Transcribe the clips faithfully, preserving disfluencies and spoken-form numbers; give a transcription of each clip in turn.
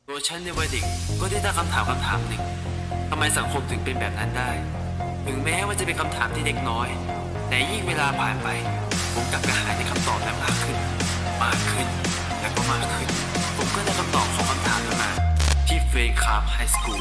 ตัวฉันในวัยเด็กก็ได้ตั้งคำถามคำถามหนึ่งทำไมสังคมถึงเป็นแบบนั้นได้ถึงแม้ว่าจะเป็นคำถามที่เล็กน้อยแต่ยิ่งเวลาผ่านไปผมกลับกระหายในคำตอบนั้นมากขึ้นมากขึ้นและก็มากขึ้นผมก็ได้คำตอบของคำถามนั้นมาที่เฟรนคาร์บไฮสคูล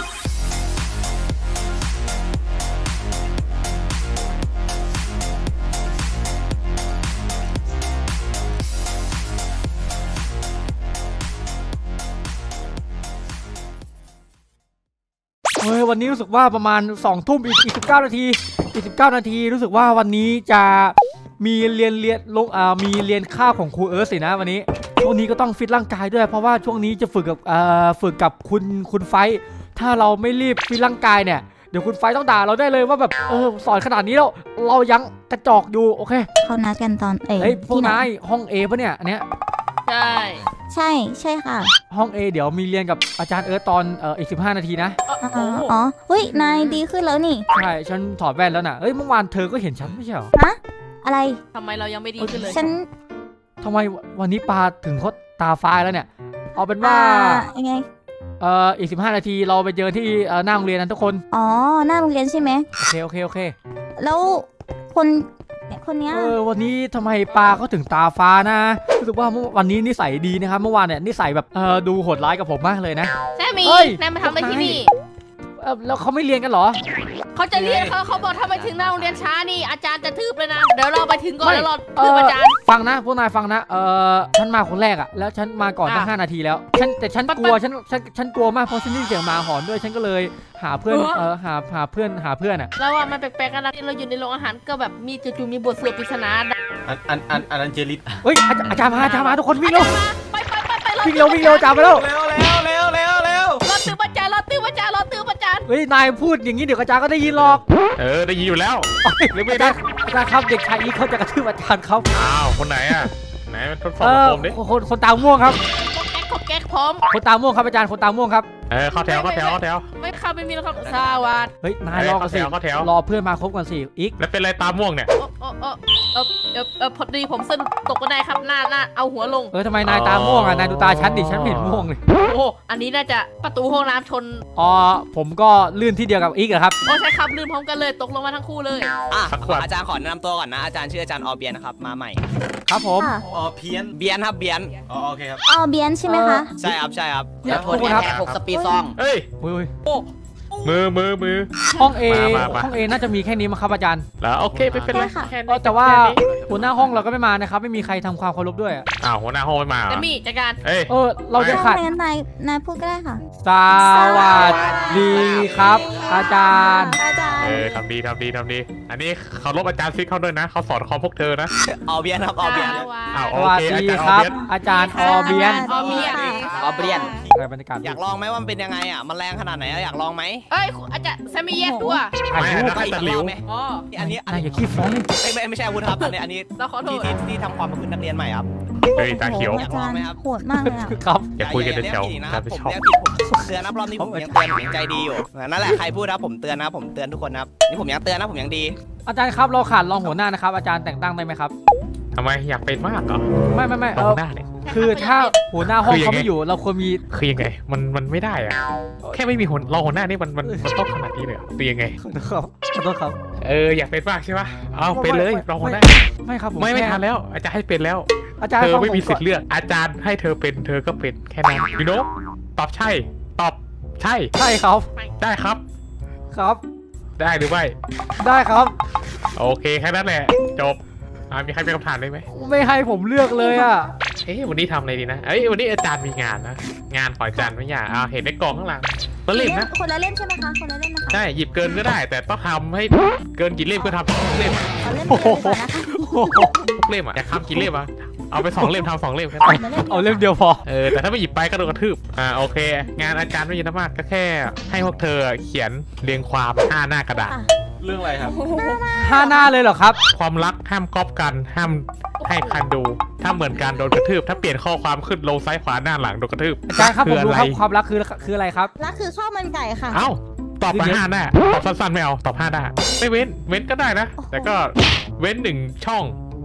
เฮ้ยวันนี้รู้สึกว่าประมาณสองทุ่มอีกสิบเก้านาทีอีกสิบเก้านาทีรู้สึกว่าวันนี้จะมีเรียนเรียนลงอ่ามีเรียนข้าวของครูเอิร์ธสินะวันนี้ช่วงนี้ก็ต้องฟิตร่างกายด้วยเพราะว่าช่วงนี้จะฝึกกับอ่าฝึกกับคุณคุณไฟถ้าเราไม่รีบฟิตร่างกายเนี่ยเดี๋ยวคุณไฟต้องด่าเราได้เลยว่าแบบเออสอนขนาดนี้แล้วเรายังกระจอกอยู่โอเคเขานัดกันตอนเอเฮ้ยพวกนายห้อง A ปะเนี่ยอันเนี้ยใช่ใช่ใช่ค่ะห้อง A เดี๋ยวมีเรียนกับอาจารย์เอิร์ธตอนเอ่ออีกสิบห้านาทีนะอ๋ออ๋อเฮ้ยนายดีขึ้นแล้วนี่ใช่ฉันถอดแว่นแล้วน่ะเฮ้ยเมื่อวานเธอก็เห็นฉันไม่ใช่เหรอฮะอะไรทำไมเรายังไม่ดีขึ้นเลยฉันทำไมวันนี้ปาถึงเขาตาฟ้าแล้วเนี่ยเอาเป็นว่ายังไงเอ่ออีกสิบห้านาทีเราไปเจอที่เอ่อหน้าโรงเรียนนั้นทุกคนอ๋อหน้าโรงเรียนใช่ไหมโอเคโอเคโอเคแล้วคนคนนี้เออวันนี้ทำไมปลาเขาถึงตาฟ้านะรู้สึกว่าวันนี้นิสัยดีนะครับเมื่อวานเนี่ยนิสัยแบบเออดูโหดร้ายกับผมมากเลยนะใช่มีนายมาทำอะไรที่นี่แล้วเขาไม่เรียนกันเหรอเขาจะเรียนเขาเขาบอกถ้าไปถึงหน้าโรงเรียนช้านี่อาจารย์จะทืบเลยนะเดี๋ยวเราไปถึงก่อนแล้วรอทืบอาจารย์ฟังนะพวกนายฟังนะเออฉันมาคนแรกอะแล้วฉันมาก่อนตั้งห้านาทีแล้วฉันแต่ฉันกลัวฉันฉันฉันกลัวมากเพราะฉันได้ยินเสียงหมาหอนด้วยฉันก็เลยหาเพื่อนเออหาหาเพื่อนหาเพื่อนอะแล้วว่ามันแปลกๆกันนะเราอยู่ในโรงอาหารก็แบบมีจู่ๆมีบทสวดปริศนาอันอันอันอันนั้นเจลิตเฮ้ยอาจารย์มาอาจารย์มาทุกคนวิ่งเร็วไปไปไปไปวิ่งเร็ววิ่งเร็วอาจารย์มาแล้วเร็วเร็วเร็วเร็วเร็วรอตื้ออาจารย์รอตื้ออาจารย์รอตื้ออาจารย์เฮ้ยนายพูดอย่างนี้เดี๋ยวอาจารย์ก็ได้ยินหรอกเออได้ยินอยู่แล้วเลยไม่ได้อาจารย์ครับเด็กชายอีเขาจะกระทืบอาจารย์เขาอ้าวคนไหนอ่ะไหนทดสอบผมดิคนคนตาม่วงครับขอแก๊กพร้อมคนตาม่วงครับอาจารย์คนตาม่วงครับเออเข้าแถวเข้าแถวเข้าแถวไม่เข้าไม่มีแล้วครับสวัสดีเฮ้ยนายรอกันสิรอเพื่อนมาครบกันสิอีกแล้วเป็นอะไรตาม่วงเนี่ยเออเออเออเออเออพอดีผมเส้นตกก็ได้ครับหน้าหน้าเอาหัวลงเออทำไมนายตาม่วงอ่ะนายดูตาฉันดิฉันเห็นม่วงเลยโอ้อันนี้น่าจะประตูห้องน้ำชนอ๋อผมก็ลื่นที่เดียวกับอีกเหรอครับโอ้ใช่ครับลื่นพร้อมกันเลยตกลงมาทั้งคู่เลยอ่ะอาจารย์ขอแนะนำตัวก่อนนะอาจารย์ชื่ออาจารย์ออเบียนนะครับมาใหม่ครับผมออเพียนเบียนครับเบียนอ๋อโอเคครับออเบียนใช่ไหมคะใช่ครับใช่ครับเดี๋ยวโทษครับหกสปีดซองเฮ้ยมือมือมือห้อง A ห้อง A น่าจะมีแค่นี้มั้งครับอาจารย์แล้วโอเคไม่เป็นไรแต่ว่าหัวหน้าห้องเราก็ไม่มานะครับไม่มีใครทำความเคารพด้วยอ้าวหัวหน้าห้องไม่มาจะมีจัดการเออเราจะขาดนายนายพูดก็ได้ค่ะสวัสดีครับอาจารย์เออทำดีทำดีทำดีอันนี้เขาลบอาจารย์ซิกเขาด้วยนะเขาสอนคอมพวกเธอนะออเบียนครับออเบียนสวัสดีครับอาจารย์ออเบียนออเบียนออเบียนบรรยากาศอยากลองไหมว่ามันเป็นยังไงอ่ะมันแรงขนาดไหนอยากลองไหมเอ้ยอาจารย์แซมมี่แยกตัวไม่ไม่ตัดหลิวอ๋ออันนี้อันนี้อย่าขี้ฟ้องไม่ไม่ไม่ใช่อาวุธครับอันนี้อันนี้ที่ที่ที่ทำความประพฤตินักเรียนใหม่ครับเฮ้ยตาเขียวอยากลองไหมครับโหดมากเลยครับอย่าคุยกันเฉยๆครับผมเรียกผิดผมเตือนนะรอบนี้ผมยังเตือนผมยังใจดีอยู่นั่นแหละใครพูดนะผมเตือนนะผมเตือนทุกคนนะครับนี่ผมยังเตือนนะผมยังดีอาจารย์ครับเราขาดรองหัวหน้านะครับอาจารย์แต่งตั้งได้ไหมครับทำไมอยากเป็นมากเหรอไม่ไม่ไม่เอาคือถ้าหัวหน้าห้องเขาไม่อยู่เราควรมีคือยังไงมันมันไม่ได้อะแค่ไม่มีหัวรองหัวหน้านี่มันมันมันต้องขนาดนี้เลยตียังไงครับขอโทษครับเอออยากเป็นมากใช่ปะเอาเป็นเลยรองหัวหน้าไม่ครับไม่ไม่ทันแล้วอาจารย์ให้เป็นแล้วอาจารย์เธอไม่มีสิทธิ์เลือกอาจารย์ให้เธอเป็นเธอก็เป็นแค่นั้นพี่โน้ตอบใช่ตอบใช่ใช่ครับได้ครับครับได้หรือไม่ได้ครับโอเคแค่นั้นแหละจบมีใครเป็นคำถามได้ไหมไม่ให้ผมเลือกเลยอ่ะเอ้ยวันนี้ทำอะไรดีนะเอ้ยวันนี้อาจารย์มีงานนะงานขออาจารย์ไม่อยากเอาเห็นในกล่องข้างหลังมาเล่นนะคนละเล่มใช่ไหมคะคนละเล่มนะคะใช่หยิบเกินก็ได้แต่ต้องทำให้เกินกี่เล่มก็ทำเล่มโอ้โหเล่มอ่ะอยากทำกี่เล่มอ่ะเอาไปสองเล่มทำสองเล่มเอาเล่มเดียวพอเออแต่ถ้าไม่หยิบไปก็โดนกระทืบอ่าโอเคงานอาจารย์ไม่เยอะมากก็แค่ให้พวกเธอเขียนเรียงความห้าหน้ากระดาษเรื่องอะไรครับห้าหน้าเลยเหรอครับความรักห้ามก๊อปกันห้ามให้คันดูถ้าเหมือนกันโดนกระทืบถ้าเปลี่ยนข้อความขึ้นลงซ้ายขวาหน้าหลังโดนกระทืบอาจารย์ครับผมรู้ครับความรักคือคืออะไรครับรักคือข้าวมันไก่ค่ะเอ้าตอบมาห้าหน้าตอบสั้นๆไม่เอาตอบห้าหน้าไม่เว้นเว้นก็ได้นะแต่ก็เว้นหนึ่งช่อง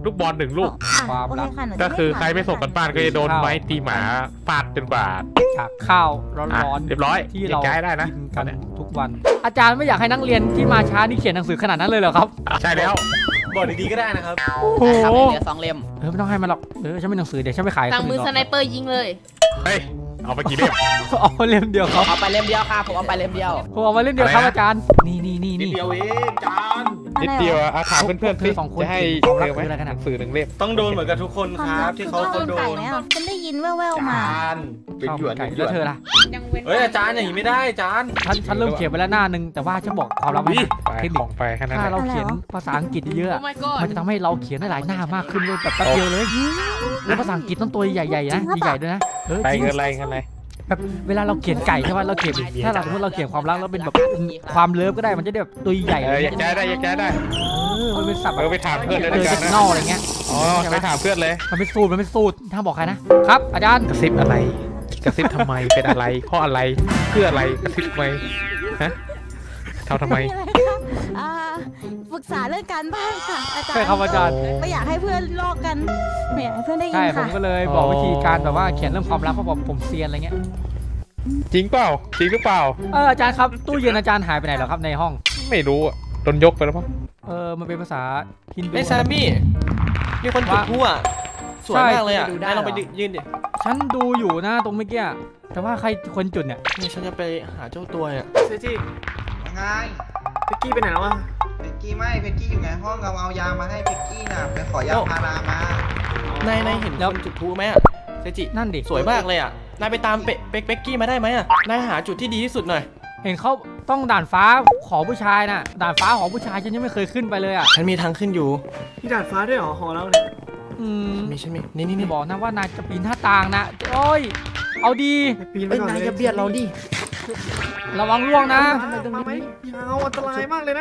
ลูกบอลหนึ่งลูกความโอลัเคบค่ะหนูจะก็คือขายใครไม่ส่งกันบ้านก็จะโดนไม้ตีหมาฟาดจนกว่าจากข้าวร้อ่ะอนเรียบร้อยๆที่เราย้ายได้นะกินกันทุกวัน อาจารย์ไม่อยากให้นักเรียนที่มาช้านี่เขียนหนังสือขนาดนั้นเลยเหรอครับใช่แล้วบอกดีๆก็ได้นะครับโอ้โหทำเหลือสองเล่มเออไม่ต้องให้มันหรอกเออฉันเป็นหนังสือเดี๋ยวฉันไปขายสั่งมือคสนไนอื่นเปอร์ยิงเลยเฮ้ยเอาไปกี่เล่มเอาเล่มเดียวครับเอาไปเล่มเดียวค่ะผมเอาไปเล่มเดียวผมเอามาเล่มเดียวครับอะไรนะอาจารย์นี่นี่นี่นี่เดียวเองจานนิดเดียวอะอาถามเพื่อนๆเธสิอสองคนจะให้ความรักเธอไหมคืออะไรกันอะหนังสือหนึ่งเล่มต้องโดนเหมือนกับทุกคนความคลัรับบที่คือเขาข้าวเขามันโดไก่นไหมอ่ะฉันได้ยินแว่วๆมาจานเป็นหยวนหไก่ยแล้ววนเธอล่ะเฮ้ยอาจารย์อย่างนี้ไม่ได้อาจารย์ฉันฉันเริ่มเขียนไปแล้วหน้านึงแต่ว่าฉันบอกความลับไว้ไปเทคขนิคองไปแค่นั้นถ้าแหละเราเขียนภาษาอังกฤษเยอะโอ้ๆ my god มันจะทำให้เราเขียนได้หลายหน้ามากขึ้นเลยแบบแป๊บเดียวเลยแล้วภาษาอังกฤษต้องตัวใหญ่ๆนะใหญ่ๆด้วยนะเออไปจริงเงินอะไรเงินอะไรแบบเวลาเราเขียนไก่ใช่ไหมเราเขียนถ้าเราสมมติเราเขียนความรักแล้วเป็นแบบความเลิฟก็ได้มันจะได้แบบตัวใหญ่เอออยากย้ายได้อยากย้ายได้เออมันเป็นศัพท์เออไปถามเพื่อนเลยเลแล้วยกันเทนะคนอลอะไรเงี้ยอ๋อไปถามเพื่อนเลยมันเป็นสูตรมันเป็นสูตรถ้ามบอกใครนะครับอาจารย์กระซิบอะไรกระซิบทำไมเป็นอะไรเพราะอะไรเพื่ออะไรกระซิบทำไมฮะทำทำไมอ่าปรึกษาเรื่องการบ้านค่ะ อาจารใช่ย์ครับอาจารย์ไม่อยากให้เพื่อนลอกกันไม่อยากให้เพื่อนได้ยิใช่นผมค่ะก็เลยบอกวิธีการแบบว่าเขียนเรื่องความรักเพราะบอกผมเซียนอะไรเงี้ยจริงเปล่าจริงหรือเปล่าเอออาจารย์ครับตู้เย็นอาจารย์หายไปไหนเหรอครับในห้องไม่รู้อะโดนยกไปแล้วมั้งเออมันเป็นภาษาฮินดูไอ้แซมมี่มีคนจุดพลุอ่ะสวยมากเลยอ่ะใช่ดูได้นายลองไปเหรอยืนดิฉันดูอยู่นะตรงเมื่อกี้อะแต่ว่าใครคนจุดเนี่ยนี่ฉันจะไปหาเจ้าตัวเนี่ยเซจิยังไงเพ็กกี้ไปไหนแล้ววะเพ็กกี้ไม่เพ็กกี้อยู่ในห้องเราเอายามาให้เพ็กกี้น่ะไปขอยาพารามานายนายเห็นแล้วคนจุดพลุไหมอ่ะเซจินั่นดิสวยมากเลยอ่ะนายไปตามเป๊กเป๊กเป๊กกี้มาได้ไหมอ่ะนายหาจุดที่ดีที่สุดหน่อยเห็นเขาต้องด่านฟ้าขอผู้ชายน่ะด่านฟ้าของผู้ชายฉันยังไม่เคยขึ้นไปเลยอ่ะฉันมีทางขึ้นอยู่มีดาดฟ้าด้วยเหรอหอเราเนี่ยอืมมีฉันมีนี่นี่นี่นี่บอกนะว่านายจะปีนหน้าต่างนะโอ้ยเอาดีไปปีนไปเอ้ยก่อนนายเลยอย่าเบียดเราดิระวังล่วงนะมาไหมเอาอันตรายมากเลยนะ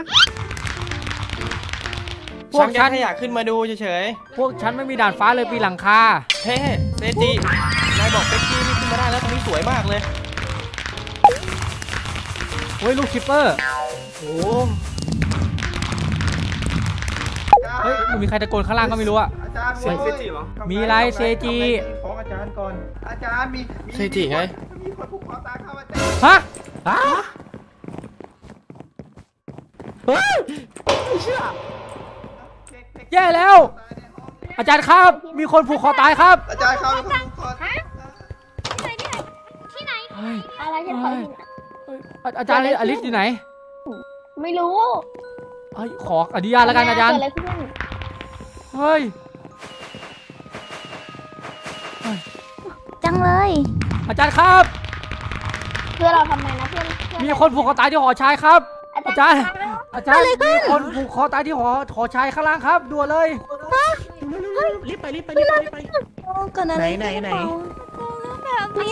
พวฉักนฉันแค่อยากขึ้นมาดูเฉยพวกฉันไม่มีด่านฟ้าเลยปีนหลังคาๆเฮ้เซจินายบอกเป๊กกี้นี่ขึ้นมาได้แล้วตรงนี้สวยมากเลยโอ้ยลูกคิปเปอร์โอ้เฮ้ยมันมีใครตะโกนข้างล่างก็ไม่รู้อะอาจารย์เสียงเซจิเหรอมีอะไรเซจิฟ้องอาจารย์ก่อน อาจารย์มีมีเซจิไงมีคนผูกคอตายเข้ามาเต็มฮะเพ็กเพ็กแย่แล้ว อาจารย์ครับ มีคนผูกคอตายครับอาจารย์เขามีคนผูกคอตายเฮ้ยอะไรฉันขอดูเฮ้ยอาจารย์อลิสอยู่ไหนไม่รู้เฮ้ยขออนุญาตแล้วกันอาจารย์เกิดอะไรขึ้นเฮ้ยจังเลยอาจารย์ครับเพื่อนเราทำไมนะเพื่อนเพื่อนมีคนผูกคอตายที่หอชายครับ อาจารย์ทำไมนะอาจารย์มีคนผูกคอตายที่หอหอชายข้างล่างครับด่วนเลยรีบไปรีบไปรีบไปรีบไปโอ้เกิดอะไรไหนไหนไหนแบบนี้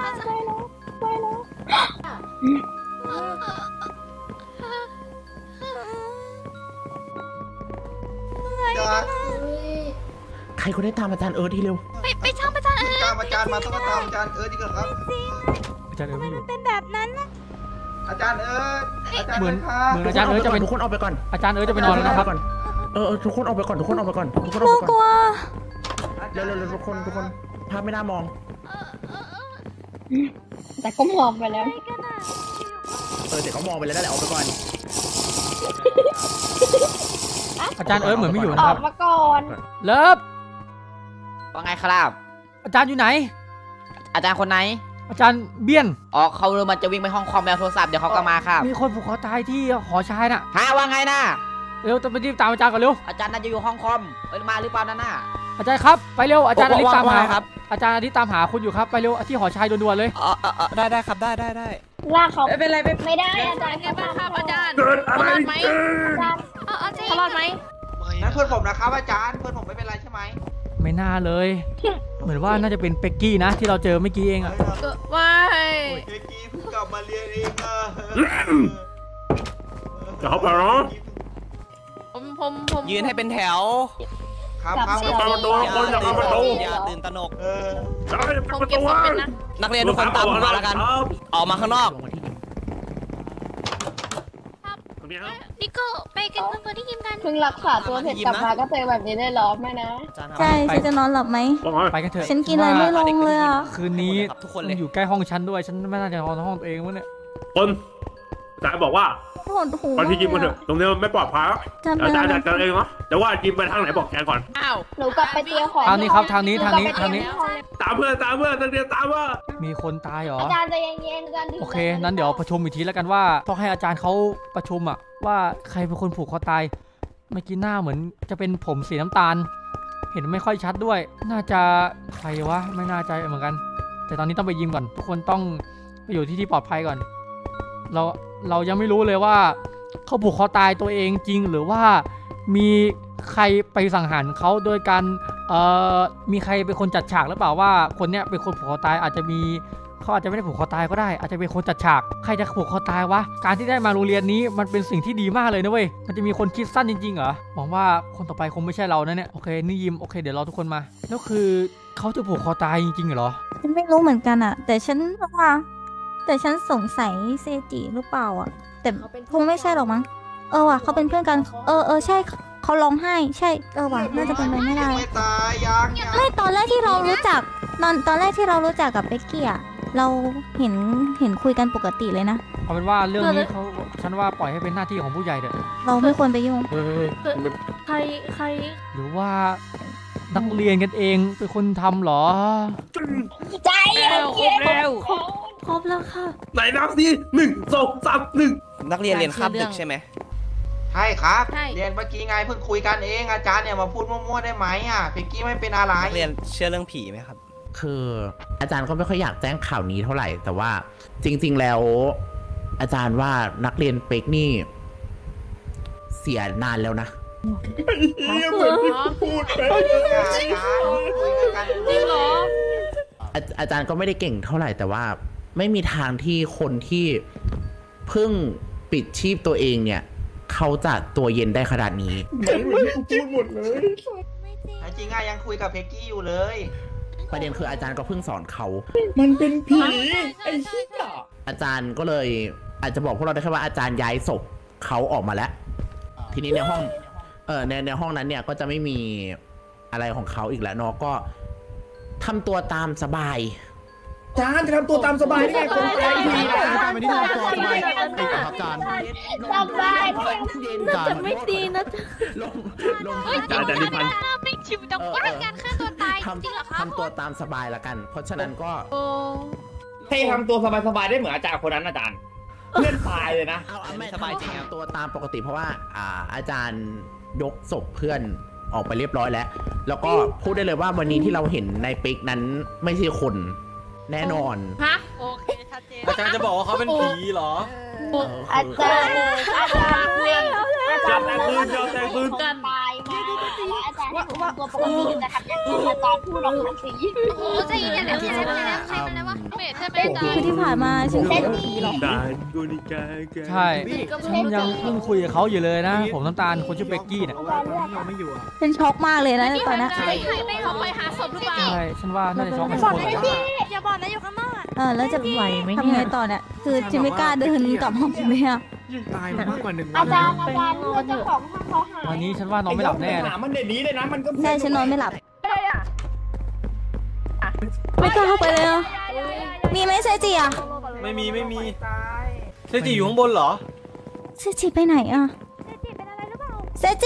อาจารย์ใครคนได้ตามอาจารย์เอิร์ธทีเร็วไปไปช่างประจานเออตามอาจารย์มาต้องมาตามอาจารย์เอิร์ธดีกว่าครับอาจารย์เอิร์ธไม่อยู่เป็นแบบนั้นนะอาจารย์เอิร์ธอาจารย์เหมือนเอิร์ธครับเหมือนอาจารย์เอิร์ธจะเป็นทุกคนออกไปก่อนอาจารย์เอิร์ธจะไปนอนแล้วนะครับเออเออทุกคนออกไปก่อน ทุกคนออกไปก่อน ทุกคนกอลัอวกไปกก่อนลัวเร็วเร็วเร็วทุกคน ทุกคน ภาพไม่น่ามองแต่ก็มองไปแล้วเออแต่เขามองไปแล้วนั่นแหละออกไปก่อนอาจารย์เอิร์ธเหมือนไม่อยู่อนะคอรักบมาก่อนเลิฟว่าไงครับอาจารย์อยู่ไหนอาจารย์คนไหนอาจารย์เบี้ยนอ๋อเขามันจะวิ่งไปห้องคอมแมวโทรศัพท์เดี๋ยวเขาก็มาครับมีคนผูกคอตายที่หอชายน่ะฮะว่าไงนะเร็วจะไปรีบตามอาจารย์ก่อนเร็วอาจารย์น่าจะอยู่ห้องคอมเอ้ยมาหรือเปล่านั่นน่ะอาจารย์ครับไปเร็วอาจารย์อลิสตามหาว่าไงครับอาจารย์อลิสตามหาคุณอยู่ครับไปเร็วที่หอชายด่วนๆเลยอ๋อได้ได้ครับได้ได้ได้ลากเขาไม่เป็นไรไม่ไม่ได้อาจารเป็นย์ไงบ้างครับอาจารย์เกิดอะเขาไรรอดไหมอาจารย์เขารอดไหมนั่นเพื่อนผมนะครับอาจารย์ เพื่อนผมไม่เป็นไรใช่ไหมไม่น่าเลย เหมือนว่าน่าจะเป็นเป็กกี้นะ ที่เราเจอเมื่อกี้เองอะเออไม่เมื่อกี้เพิ่งกลับมาเรียนเองอะจะเข้าไปเหรอผมผมผมยืนให้เป็นแถวครับครับอย่าเข้าประตูคนอย่าเข้าประตูอย่าตื่นตระหนกเออจะให้เป็นผมประเก็บตูศพเป็นนะนักเรียนทุกคนตามผมมาแล้วกัน ออกมาข้างนอกนเมียวพี่โก้ไปกันกับตัวที่ยิมกันเพิ่งรักษาตัวเสร็จกลับมาก็เจอแบบนี้ได้หรอแม่นะใช่ฉันจะนอนหลับไหมไปกันเถอะฉันกินอะไรไม่ลงเลยอ่ะคืนนี้มันอยู่ใกล้ห้องฉันด้วยฉันไม่น่าจะนอนในห้องตัวเองวะเนี่ยคนอาจารย์บอกว่าปวดหูตอนที่ยิมมันเถอะตรงนี้มันไม่ปลอดภัยแล้วอาจารย์จัดการเองเนาะแต่ว่ายิมไปทางไหนบอกแกก่อนอ้าวหนูกลับไปเตรียมของทางนี้ครับทางนี้ทางนี้ทางนี้ตามเพื่อนตามเพื่อนนักเรียนตามเพื่อนมีคนตายเหรออาจารย์ใจเย็นๆอาจารย์โอเคนั้นเดี๋ยวประชุมอีกทีแล้วกันว่าต้องให้อาจารย์เขาประชุมอะว่าใครเป็นคนผูกคอตายเมื่อกี้หน้าเหมือนจะเป็นผมสีน้ำตาล เห็นไม่ค่อยชัดด้วย น่าจะใครวะไม่น่าใจเหมือนกัน แต่ตอนนี้ต้องไปยิมก่อนทุกคนต้องไปอยู่ที่ที่ปลอดภัยก่อน เราเรายังไม่รู้เลยว่าเขาผูกคอตายตัวเองจริงหรือว่ามีใครไปสังหารเขาโดยการเอ่อมีใครเป็นคนจัดฉากหรือเปล่าว่าคนเนี้ยเป็นคนผูกคอตายอาจจะมีเขาอาจจะไม่ได้ผูกคอตายก็ได้อาจจะเป็นคนจัดฉากใครจะผูกคอตายวะการที่ได้มาโรงเรียนนี้มันเป็นสิ่งที่ดีมากเลยนะเว้ยมันจะมีคนคิดสั้นจริงๆเหรอหวังว่าคนต่อไปคงไม่ใช่เรานะเนี่ยโอเคนี่ยิมโอเคเดี๋ยวรอทุกคนมาแล้วคือเขาจะผูกคอตายจริงๆเหรอฉันไม่รู้เหมือนกันอ่ะ แต่ฉันว่าแต่ฉันสงสัยเซจิหรือเปล่าอ่ะแต่คงไม่ใช่หรอกมั้งเออว่ะเขาเป็นเพื่อนกันเออเออใช่เขาร้องไห้ใช่เออว่ะน่าจะเป็นไปไม่ได้ไม่ตายยังยังไม่ตอนแรกที่เรารู้จักตอนตอนแรกที่เรารู้จักกับเบกกี้อ่ะเราเห็นเห็นคุยกันปกติเลยนะเอาเป็นว่าเรื่องนี้เขาฉันว่าปล่อยให้เป็นหน้าที่ของผู้ใหญ่เถอะเราไม่ควรไปยุ่งเฮ้ยใครใครหรือว่านักเรียนกันเองเป็นคนทำเหรอใจเย็นครบแล้วครบแล้วค่ะไหนนับสิหนึ่งสองสามหนึ่งนักเรียนเรียนคาบดึกใช่ไหมใช่ครับใช่เรียนเมื่อกี้ไงเพิ่งคุยกันเองอาจารย์เนี่ยมาพูดมั่วๆได้ไหมอ่ะเพ็กกี้ไม่เป็นอะไรนักเรียนเชื่อเรื่องผีไหมครับคืออาจารย์ก็ไม่ค่อยอยากแจ้งข่าวนี้เท่าไหร่ แต่ว่าจริง ๆ แล้ว อาจารย์ว่านักเรียนเป็กนี่ เสียนานแล้วนะพูดไปอาจารย์คุยกันจริงเหรออาอาจารย์ก็ไม่ได้เก่งเท่าไหร่แต่ว่า ไม่มีทางที่คนที่เพิ่งปิดชีพตัวเองเนี่ย เขาจะตัวเย็นได้ขนาดนี้พูดหมดเลยจริงๆอะยังคุยกับเพ็กกี้อยู่เลยประเด็นคืออาจารย์ก็เพิ่งสอนเขามันเป็นผีไอ้ชิบะอาจารย์ก็เลยอาจจะบอกพวกเราได้แค่ว่าอาจารย์ย้ายศพเขาออกมาแล้ว ทีนี้ในห้องเออในในห้องนั้นเนี่ยก็จะไม่มีอะไรของเขาอีกแล้วเนาะก็ทำตัวตามสบายอาจารย์จะทำตัวตามสบายได้ไงคนใจดีนะสบายน่าจะไม่ดีนะจ๊ะลงลงอาจารย์จะนิพันธ์ไม่ชิวจังว่าการฆ่าตัวตายทำทำตัวตามสบายละกัน เพราะฉะนั้นก็โอ้ให้ทำตัวสบายๆได้เหมือนอาจารย์คนนั้นอาจารย์เพื่อนตายเลยนะเอาเอาไม่สบายจริงครับทำตัวตามปกติเพราะว่าอ่าอาจารย์ยกศพเพื่อนออกไปเรียบร้อยแล้ว แล้วก็พูดได้เลยว่าวันนี้ที่เราเห็นในปิกนั้นไม่ใช่คนแน่นอนฮะโอเคชัดเจนอาจารย์จะบอกว่าเขาเป็นผีเหรอเอออาคือจารย์อาจารย์เรียนอาจารย์ยอมแต่งปืนยอมแต่งปืนตายมาแล้วอาจารย์ที่ถูกตัวปกติจะทำอย่างนี้อาจารย์พูดออกมาสิโอ้ใจเย็นๆใครเป็นแล้วใครเป็นแล้ววะเมทใช่ไหมอาจารคือย์ที่ผ่านมาฉันเส้นดีดานกูนิกาใช่ฉันยังเพิ่งคุยกับเขาอยู่เลยนะ ผมน้ำตาลคนชื่อเบกกี้เนี่ยเราไม่อยู่อ่ะเป็นช็อกมากเลยนะตอนนี้ใครไม่เขาไปหาศพหรือเปล่าใช่ฉันว่าน่าจะช็อกกันทุกคนเลยอย่าบอกนะอยู่ข้างนอกเออแล้วจะไหวไหมทำไงต่อเนี่ยคือฉันไม่กล้าเดินกลับห้องเลยอ่ะตายมามากกว่าหนึ่งอาจารย์อาจารย์เพื่อนเจ้าของห้องเขาหายวันนี้ฉันว่านอนไม่หลับแน่เลยหามันเด็ดนี้เลยนะมันก็ใช่ฉันนอนไม่หลับไม่กล้าเข้าไปเลยอ่ะมีไหมเซจิอ่ะไม่มีไม่มีเซจิอยู่ข้างบนเหรอเซจิไปไหนอ่ะเซจิ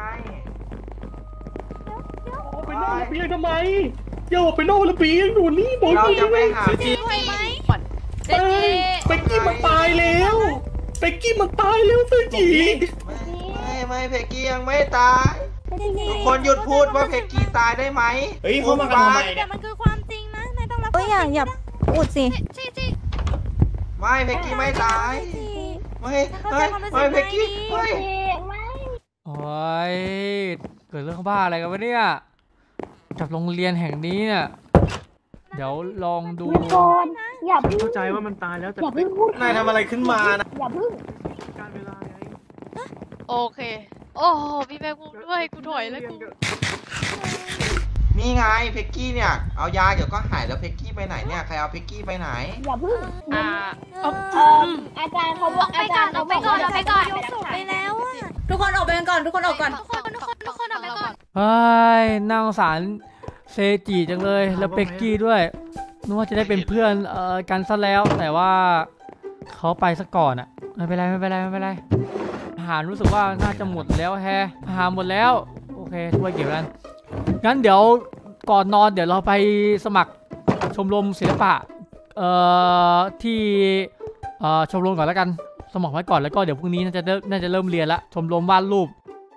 ไปนอกระเบียงทำไมอย่าออกไปนอกระเบียงดูนี่บอกเราจะไปหาเซจิไหวไหมเซเอ้จิยเป็กกี้มันตายแล้วเป็กกี้มันตายแล้วเซจิไม่ไม่เพ็กกี้ยังไม่ตาย ทุกคนหยุดพูดว่าเพ็กกี้ตายได้ไหมเฮ้ยเขามากันทำไมเนี่ยมันคือความจริงนะนายต้องรับเอ้ยอย่าอย่าอุดสิจีจีไม่เพ็กกี้ไม่ตายไม่ไม่ไม่เพ็กกี้ไม่โอ้ยเกิดเรื่องบ้าอะไรกันวะเนี่ยกับโรงเรียนแห่งนี้เนี่ยเดี๋ยวลองดูอย่าเพิ่งเข้าใจว่ามันตายแล้วแต่อย่าเพิ่งพูดนายทำอะไรขึ้นมานะอย่าเพิ่งการเวลาไงโอเคโอ้โหพี่แม่กูด้วยกูถอยแล้วกูนนี่ไงเพกกี้เนี่ยเอายาเดี๋ยวก็หายแล้วเพกกี้ไปไหนเนี่ยใครเอาเพกกี้ไปไหนอย่าพึ่งอ่าเอ่ออาจารย์เขาบอกอาจารย์เขาบอกว่าจะไปก่อนไปแล้วอะทุกคนออกไปกันก่อนทุกคนออกก่อนทุกคนทุกคนทุกคนออกไปก่อนเฮ้ยน่าสงสารเซจิจังเลยแล้วเป็กกี้ด้วยนึกว่าจะได้เป็นเพื่อนเอ่อกันซะแล้วแต่ว่าเขาไปซะก่อนอะไม่เป็นไรไม่เป็นไรไม่เป็นไรอาหารรู้สึกว่าน่าจะหมดแล้วแฮะอาหารหมดแล้วโอเคช่วยเก็บกันงั้นเดี๋ยวก่อนนอนเดี๋ยวเราไปสมัครชมรมศิลปะเอ่อที่เอ่อชมรมก่อนแล้วกันสมัครไว้ก่อนแล้วก็เดี๋ยวพรุ่งนี้น่าจะเริ่มน่าจะเริ่มเรียนละชมรมวาดรูป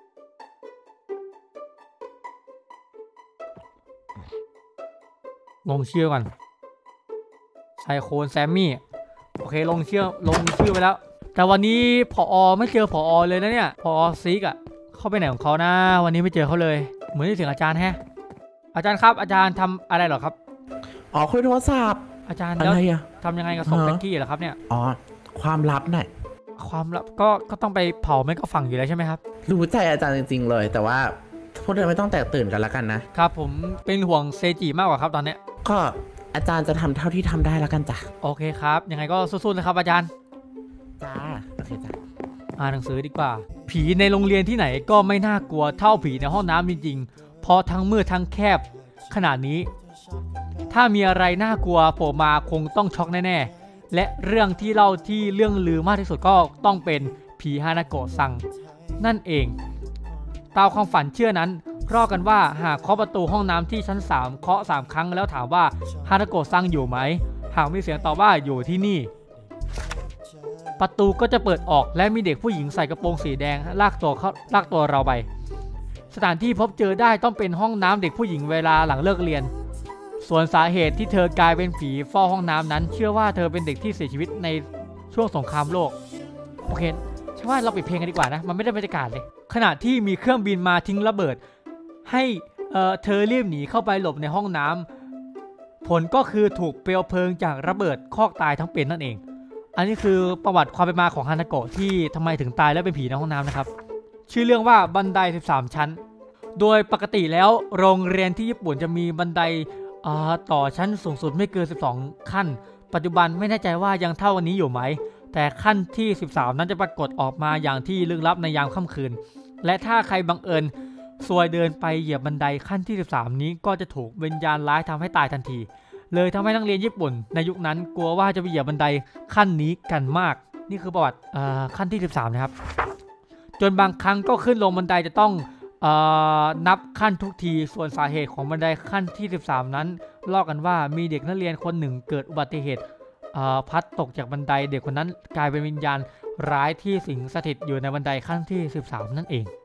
ลงชื่อก่อนไซโคนแซมมี่โอเคลงชื่อลงชื่อไปแล้วแต่วันนี้ผอไม่เจอผอเลยนะเนี่ยผอซิกอะเข้าไปไหนของเขานะวันนี้ไม่เจอเขาเลยเหมือนได้ถึงอาจารย์แฮะอาจารย์ครับอาจารย์ทำอะไรเหรอครับอ๋อคุยโทรศัพท์อาจารย์อะไรอะทำยังไงกับศพฮะเบ็กกี้เหรอครับเนี่ยอ๋อความลับน่ะความลับก็ก็ต้องไปเผาไม่ก็ฝังอยู่แล้วใช่ไหมครับรู้ใจอาจารย์จริงๆเลย แต่ว่าพวกเธอไม่ต้องแตกตื่นกันแล้วกันนะครับผมเป็นห่วงเซจิมากกว่าครับตอนเนี้ยก็อาจารย์จะทำเท่าที่ทำได้แล้วกันจ้ะโอเคครับยังไงก็สู้ๆนะครับอาจารย์จ้าโอเคจ้ะอ่านหนังสือดีกว่า ผีในโรงเรียนที่ไหนก็ไม่น่ากลัวเท่าผีในห้องน้ำจริงๆเพราะทั้งมืดทั้งแคบขนาดนี้ ถ้ามีอะไรน่ากลัวโผล่มาคงต้องช็อกแน่ๆและเรื่องที่เล่าที่เรื่องลือมากที่สุดก็ต้องเป็นผีฮานาโกะซังนั่นเองตามความฝันเชื่อนั้นเล่ากันว่าหากเคาะประตูห้องน้ำที่ชั้นสามเคาะสามครั้งแล้วถามว่าฮานาโกะซังอยู่ไหมหากมีเสียงตอบว่าอยู่ที่นี่ประตูก็จะเปิดออกและมีเด็กผู้หญิงใส่กระโปรงสีแดงลากตัวเขาลากตัวเราไปสถานที่พบเจอได้ต้องเป็นห้องน้ำเด็กผู้หญิงเวลาหลังเลิกเรียนส่วนสาเหตุที่เธอกลายเป็นผีเฝ้าห้องน้ำนั้นเชื่อว่าเธอเป็นเด็กที่เสียชีวิตในช่วงสงครามโลกโอเคใช่ว่าเราปิดเพลงกันดีกว่านะมันไม่ได้บรรยากาศเลยขณะที่มีเครื่องบินมาทิ้งระเบิดให้เอ่อเธอรีบหนีเข้าไปหลบในห้องน้ำผลก็คือถูกเปลวเพลิงจากระเบิดคอกตายทั้งเป็นนั่นเองอันนี้คือประวัติความเป็นมาของฮานาโกะที่ทำไมถึงตายและเป็นผีในห้องน้ำนะครับชื่อเรื่องว่าบันไดสิบสามชั้นโดยปกติแล้วโรงเรียนที่ญี่ปุ่นจะมีบันไดต่อชั้นสูงสุดไม่เกินสิบสองขั้นปัจจุบันไม่แน่ใจว่ายังเท่านี้อยู่ไหมแต่ขั้นที่สิบสามนั้นจะปรากฏออกมาอย่างที่ลึกลับในยามค่ำคืนและถ้าใครบังเอิญซวยเดินไปเหยียบบันไดขั้นที่สิบสามนี้ก็จะถูกวิญญาณร้ายทำให้ตายทันทีเลยทำให้นักเรียนญี่ปุ่นในยุคนั้นกลัวว่าจะไปเหยียบบันไดขั้นนี้กันมากนี่คือประวัติขั้นที่สิบสามนะครับจนบางครั้งก็ขึ้นลงบันไดจะต้องนับขั้นทุกทีส่วนสาเหตุของบันไดขั้นที่สิบสามนั้นเล่ากันว่ามีเด็กนักเรียนคนหนึ่งเกิดอุบัติเหตุพัดตกจากบันไดเด็กคนนั้นกลายเป็นวิญญาณร้ายที่สิงสถิตอยู่ในบันไดขั้นที่สิบสามนั่นเอง